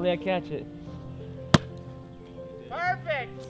Hopefully I catch it. Perfect!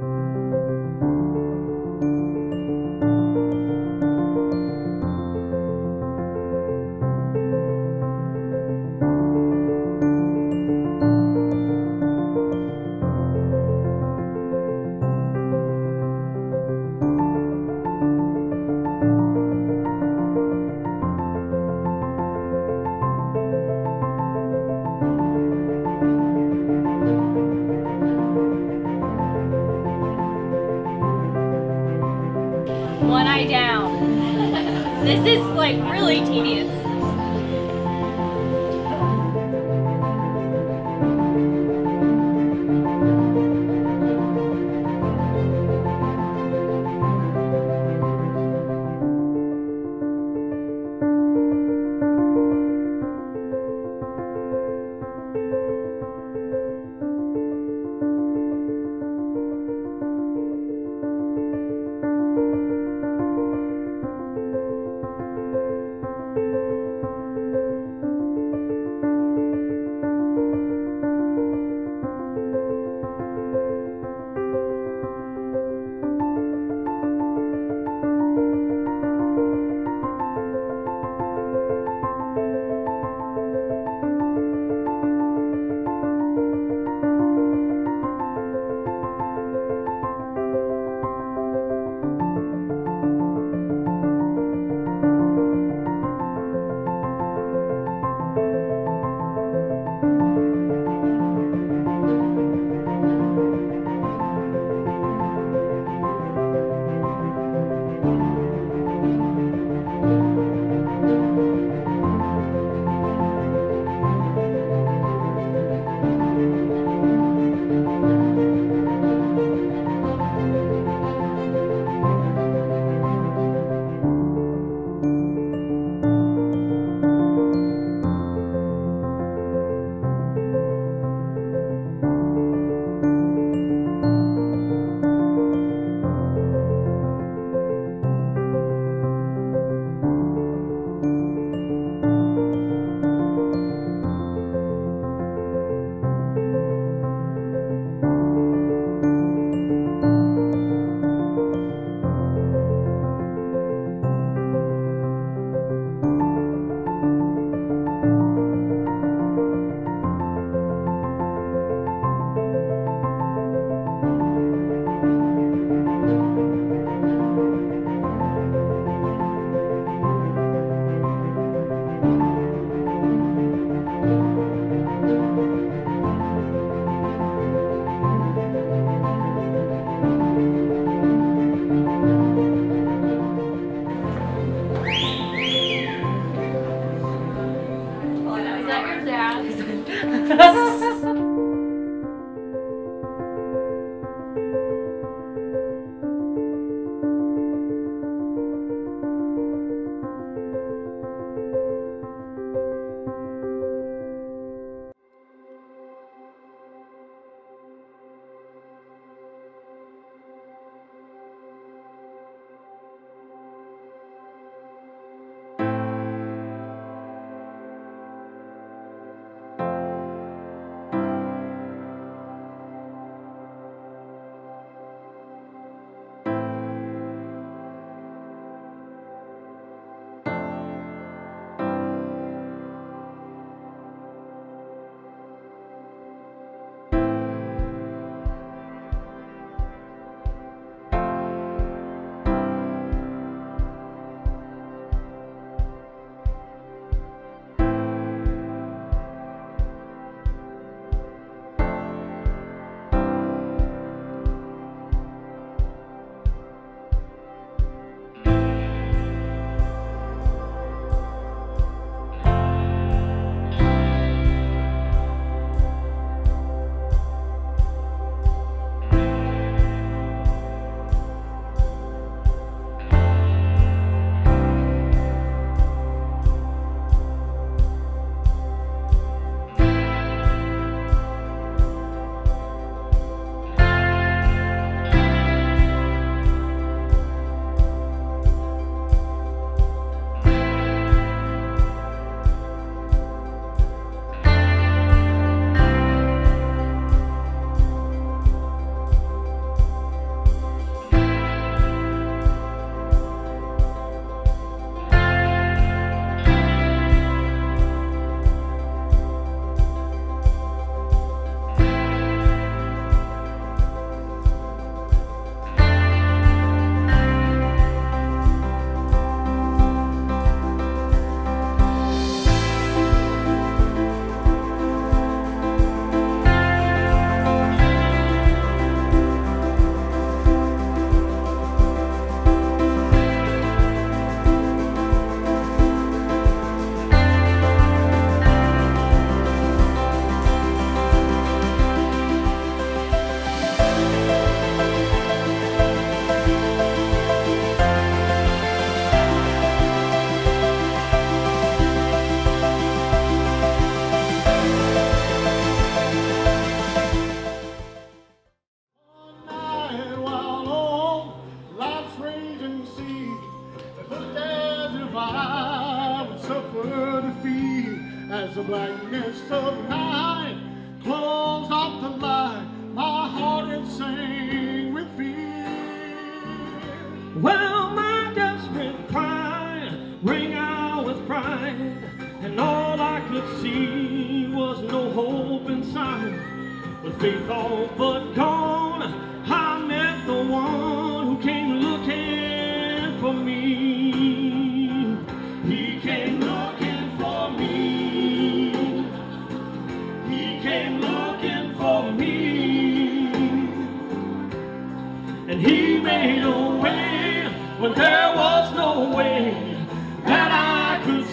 One eye down. This is like really tedious. faith all but gone, I met the one who came looking for me. He came looking for me. He came looking for me. And he made a way when there was no way that I could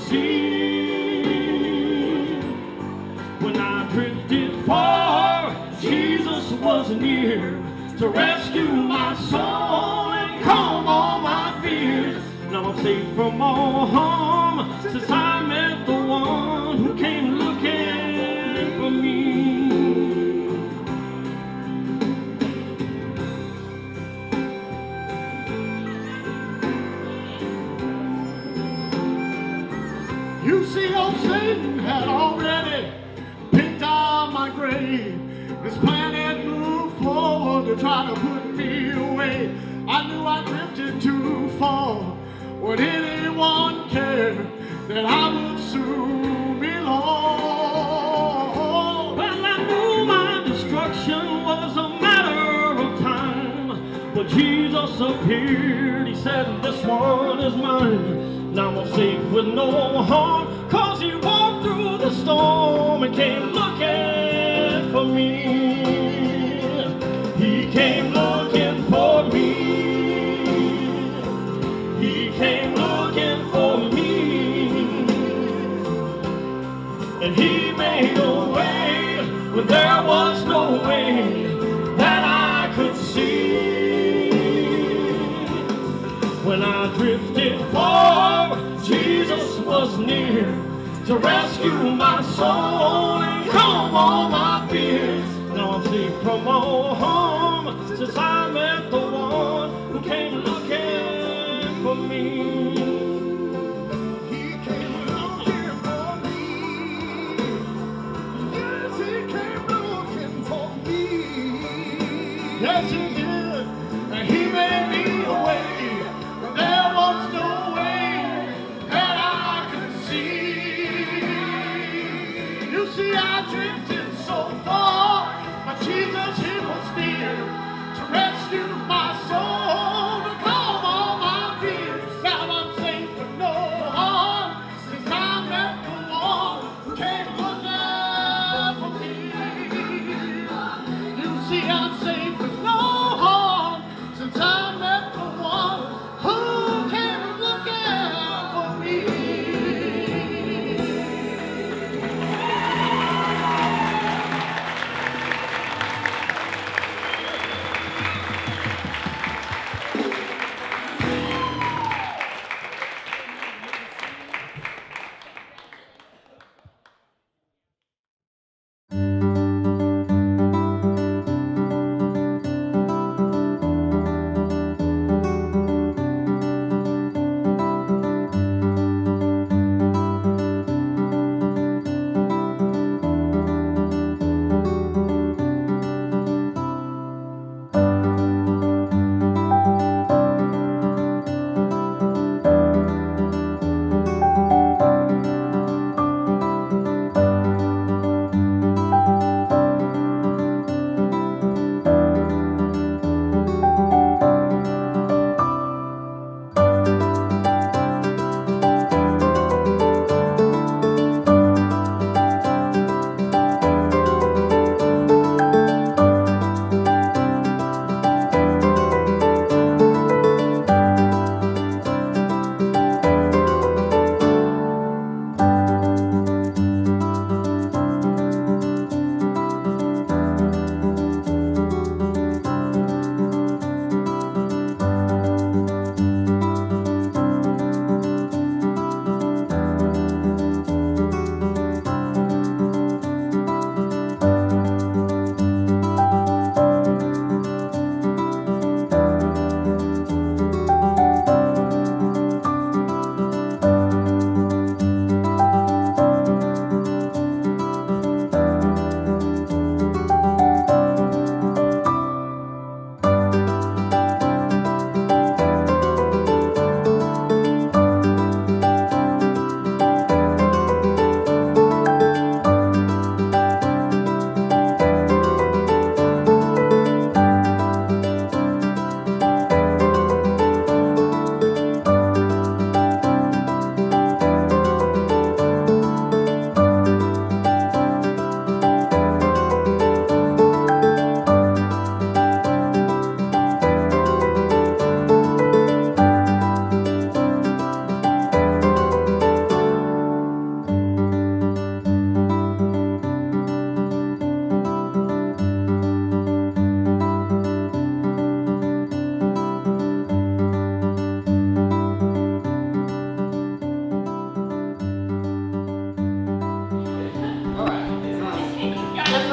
see. When I drifted far, Jesus was near to rescue my soul and calm all my fears. Now I'm safe from all harm since I met the one who came looking for me. You see, old Satan had already picked out my grave. His plan had moved forward to try to put me away. I knew I drifted too far. Would anyone care that I would soon be lost? Well, I knew my destruction was a matter of time, but Jesus appeared. He said, this one is mine. Now I'm safe with no harm, 'cause he walked through the storm and came looking for me. He came looking for me. He came looking for me. And he made a way when there was no way that I could see. When I drifted far, Jesus was near to rescue my soul and calm all my fears. Now I'm safe from all harm since I met the one who came looking for me. He came looking for me. Yes, he came looking for me. Yes, he did. And he made me a way when there was no way that I could see. You see, I drifted so far, but Jesus, he was near to rescue my soul, to calm all my fears. Now I'm safe with no harm, since I met the one who came looking for me. You see, I'm safe with no harm.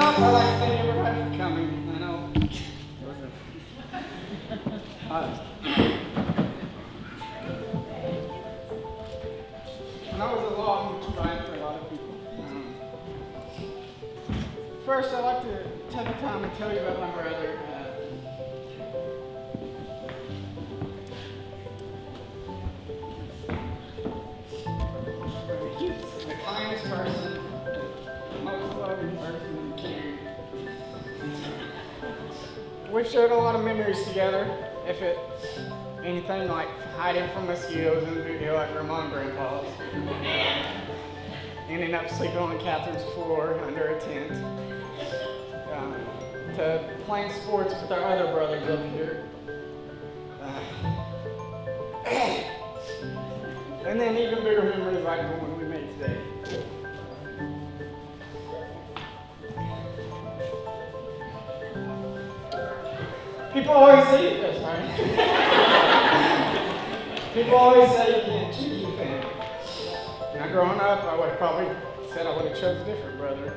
off, I'd like to thank everybody for coming. I know it was a long ride for a lot of people. First, I'd like to take the time and tell you about my brother. He's the kindest person, the most loving person you can. We've shared a lot of memories together. If it's anything like hiding from mosquitoes in the boot hill at Grandma and Grandpa's, ending up sleeping on Catherine's floor under a tent, to playing sports with our other brothers up here. And then even bigger memories like the one we made today. People always say this, right? People always say you can't choose your family. Now growing up, I would have probably said I would have chose a different brother.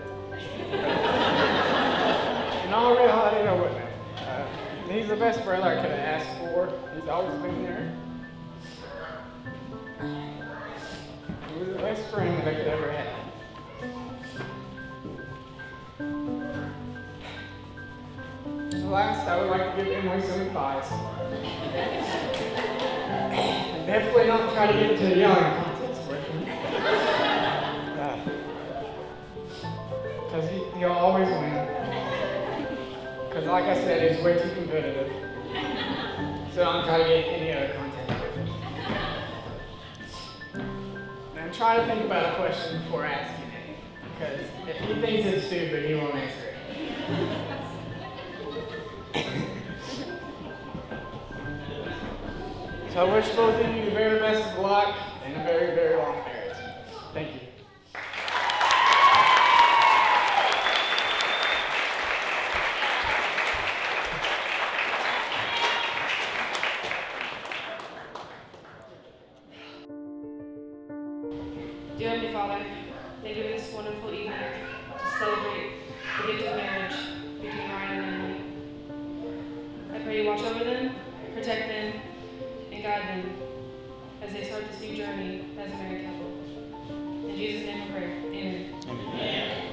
In all reality, I wouldn't have. He's the best brother I could have asked for. He's always been there. He was the best friend that I could ever have. Last, I would like to give Emily some advice. Definitely don't try to get into a yelling contest with him. Because he'll always win. Because like I said, he's way too competitive. So don't try to get any other contest with him. And try to think about a question before asking it. Because if he thinks it's stupid, he won't answer it. So I wish both of you the very best of luck and a very, very long marriage. Thank you. Dear Heavenly Father, thank you for this wonderful evening to celebrate the gift of marriage between Ryan and Emily. I pray you watch over them, protect them, and guide them as they start this new journey as a married couple. In Jesus' name I pray. Amen. Amen.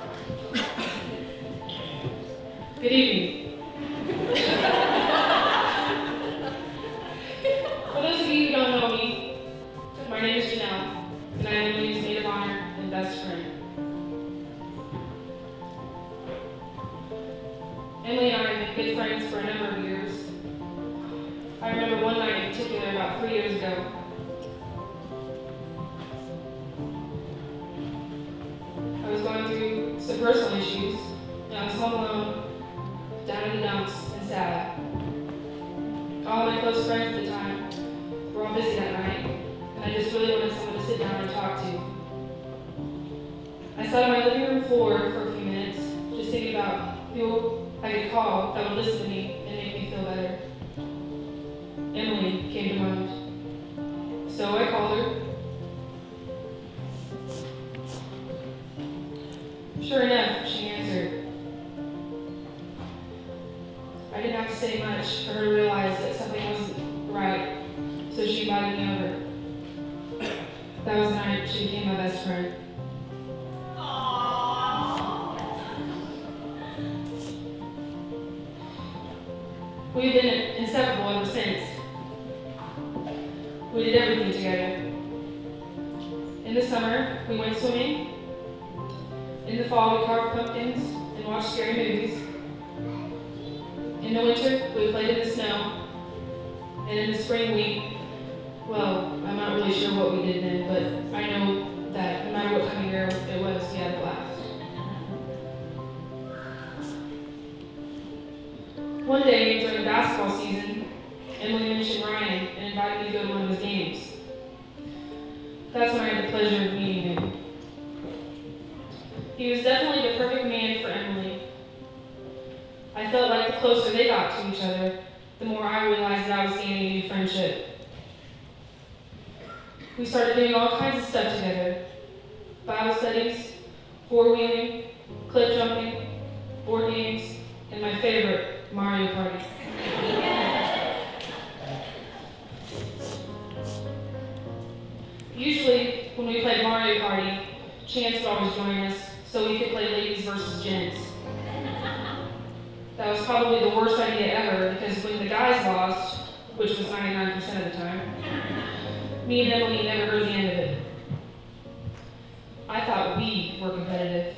Good evening. For those of you who don't know me, my name is Janelle, and I am Emily's maid of honor and best friend. Emily and I have been good friends for a number of years. I remember one night in particular about 3 years ago. I was going through some personal issues, and I was home alone, down in the dumps, and sad. All my close friends at the time were all busy that night, and I just really wanted someone to sit down and talk to. I sat on my living room floor for a few minutes, just thinking about who I could call that would listen to me and make me feel better. Emily came to mind. So I called her. Sure enough, she answered. I didn't have to say much for her to realize that something wasn't right, so she invited me over. That was the night she became my best friend. We've been inseparable ever since. We did everything together. In the summer, we went swimming. In the fall, we carved pumpkins and watched scary movies. In the winter, we played in the snow. And in the spring, well, I'm not really sure what we did then, but I know that no matter what time of year it was, we had a blast. One day during basketball season, Emily mentioned Ryan and invited me to go to one of his games. That's when I had the pleasure of meeting him. He was definitely the perfect man for Emily. I felt like the closer they got to each other, the more I realized that I was gaining a new friendship. We started doing all kinds of stuff together. Bible studies, four-wheeling, cliff jumping, my favorite, Mario Party. Usually, when we played Mario Party, Chance would always join us so we could play ladies versus gents. That was probably the worst idea ever because when the guys lost, which was 99% of the time, me and Emily never heard the end of it. I thought we were competitive.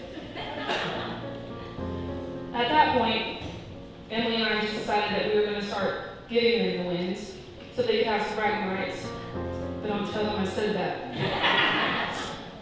At that point, Emily and I just decided that we were going to start giving them the wins so they could have some bragging rights. But don't tell them I said that.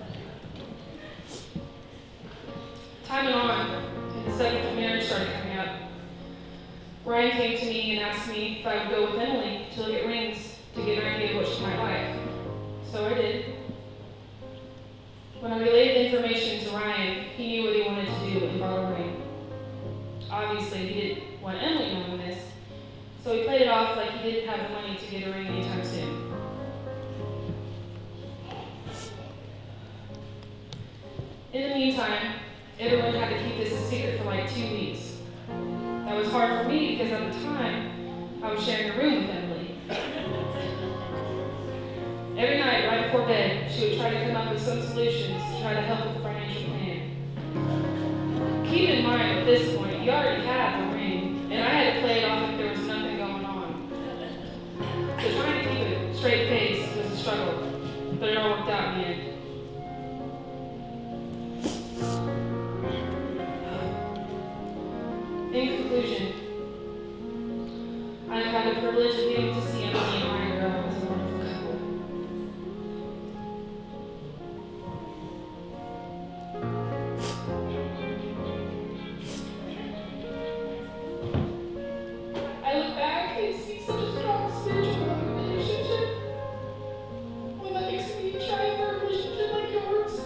Time went on, and the subject of marriage started coming up. Ryan came to me and asked me if I would go with Emily to look at rings to get an idea of what she might like. So I did. When I relayed the information to Ryan, he knew what he wanted to do and bought a ring. Obviously, he didn't want Emily knowing this, so he played it off like he didn't have the money to get a ring anytime soon. In the meantime, everyone had to keep this a secret for like 2 weeks. That was hard for me because at the time, I was sharing a room with Emily. Every night, right before bed, she would try to come up with some solutions to try to help with the financial plan. Keep in mind, at this point, he already had the ring, and I had to play it off like there was nothing going on. So trying to keep a straight face was a struggle, but it all worked out in the end. In conclusion, I've had the privilege of getting to see Emily and Ryan grow as a wonderful couple. I look back and see such a strong spiritual relationship. Well, that makes me try for a relationship like yours.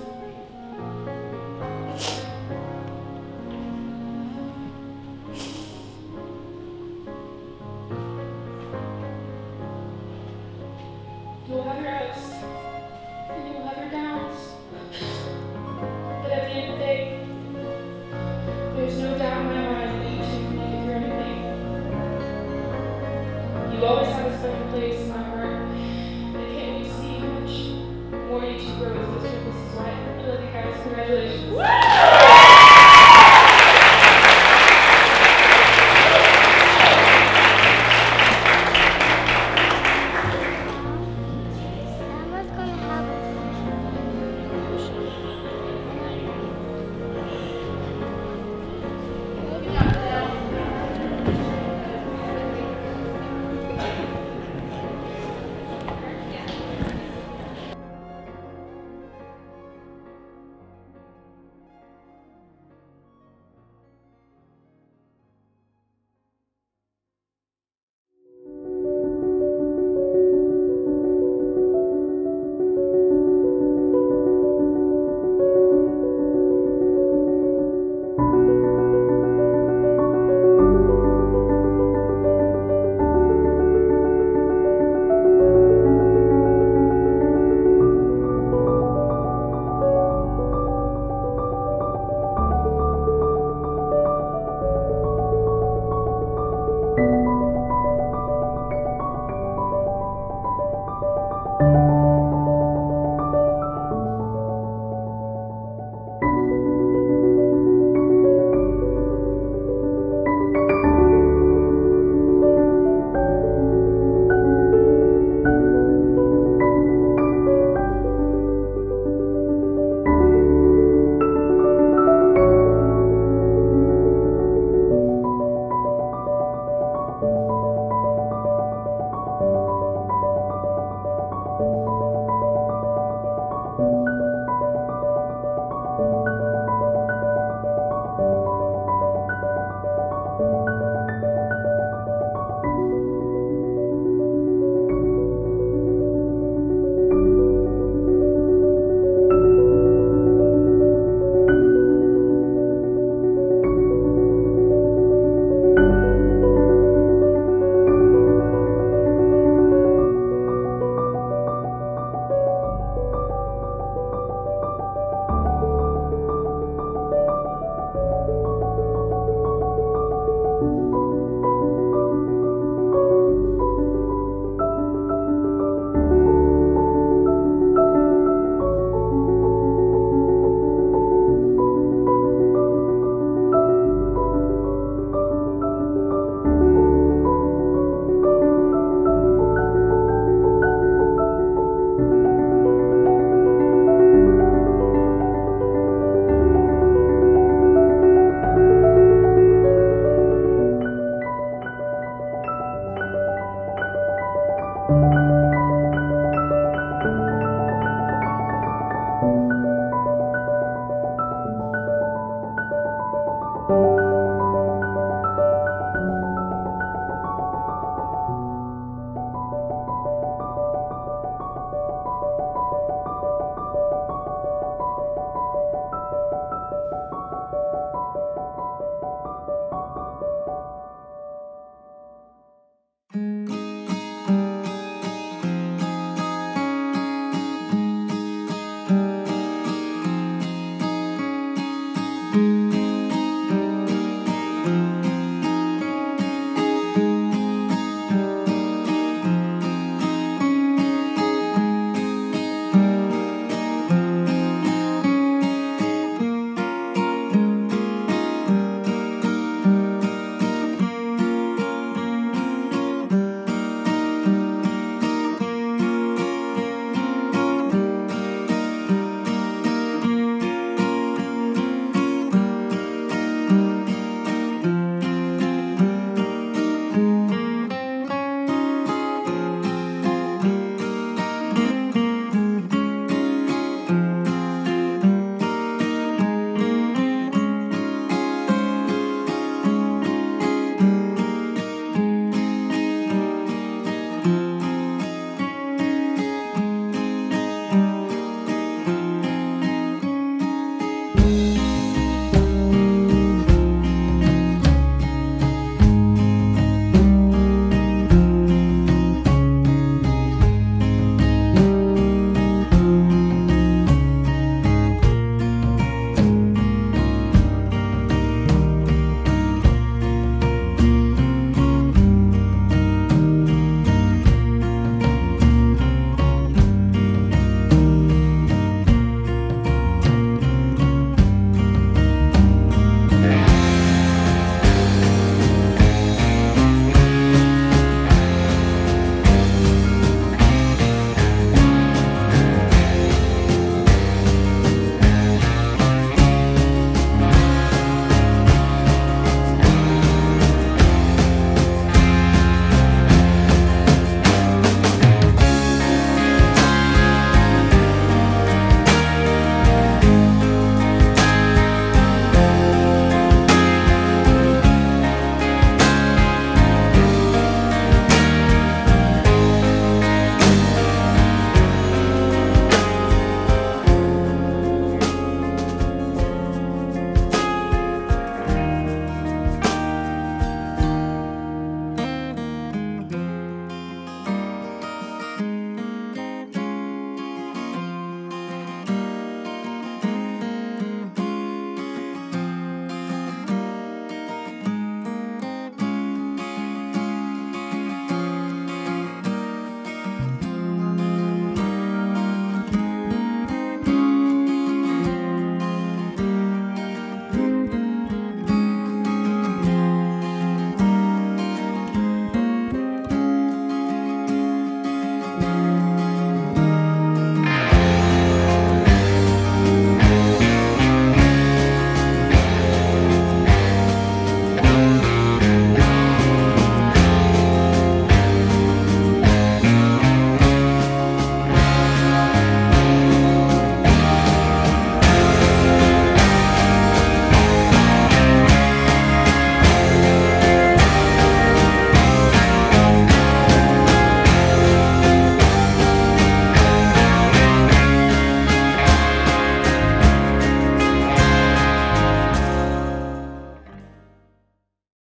You'll have your ups, and you'll have your downs. But at the end of the day, there's no doubt in my mind that you two can make it through anything. You always have a special place in my heart, and I can't wait to see how much more you two grow as this trip is right. I love you guys. Congratulations.